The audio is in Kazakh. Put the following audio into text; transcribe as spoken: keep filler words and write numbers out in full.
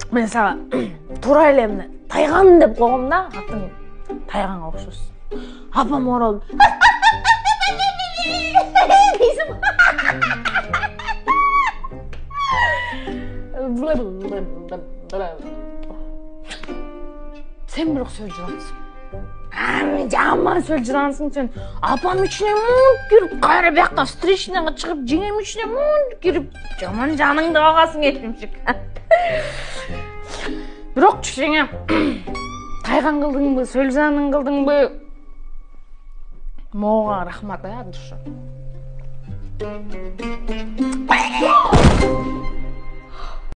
мен саған тура эле эмне тайган деп койгом да, атың тайганга окшойсуң. Апам оралды. Дейсиң. Сен бирок сөйлжүрансың. Ами жаман сөйлжүрансың сен. Апам ичине мунт кирип, кайра бияка встречныйга чыгып, жеңем ичине мунт кирип, жаман жаныңды алгасың этимшик. Бирок жеңем, тайган кылдыңбы, сөйлжанын кылдыңбы? Моға рахмат, а, душа.